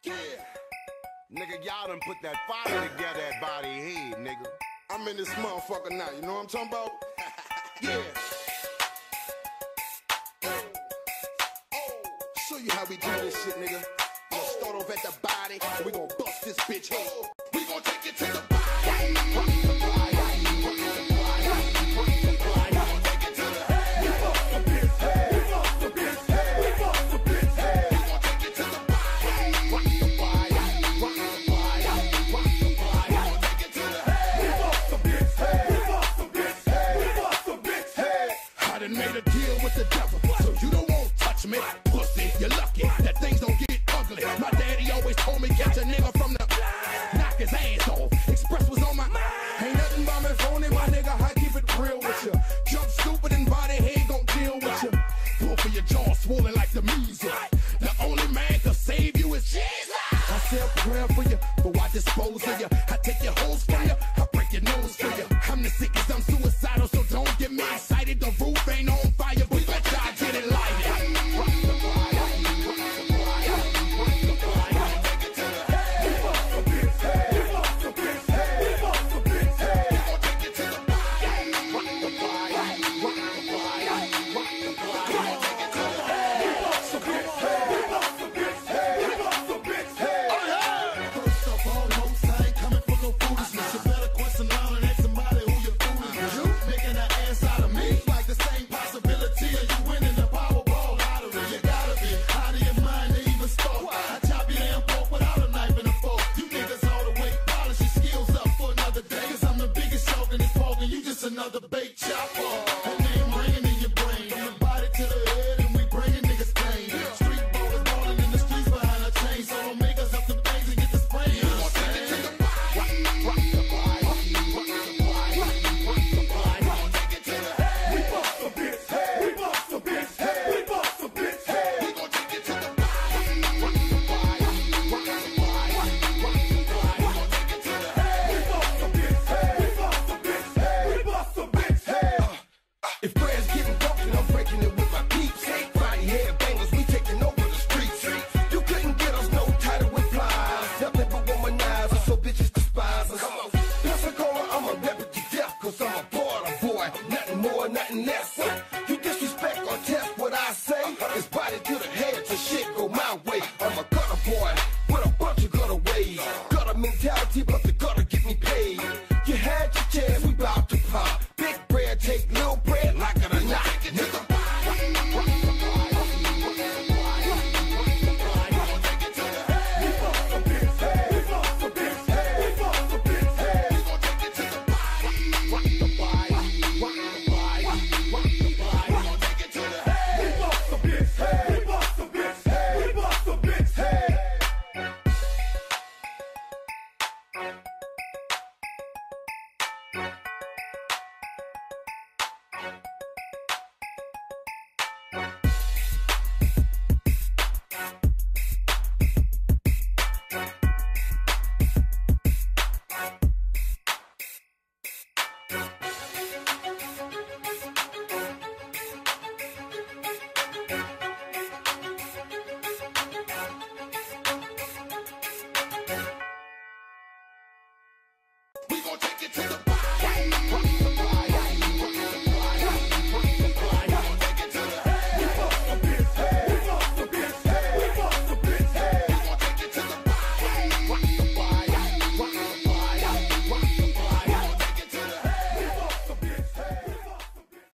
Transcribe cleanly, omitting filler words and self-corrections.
Yeah. Nigga, y'all done put that fire together at body head, nigga. I'm in this motherfucker now, you know what I'm talking about? Yeah. Show you how we do this shit, nigga. Gonna start off at the body, and we gonna bust this bitch head. We gonna take it to the body. Made a deal with the devil, so you don't want to touch me. Pussy, you're lucky that things don't get ugly. My daddy always told me, catch a nigga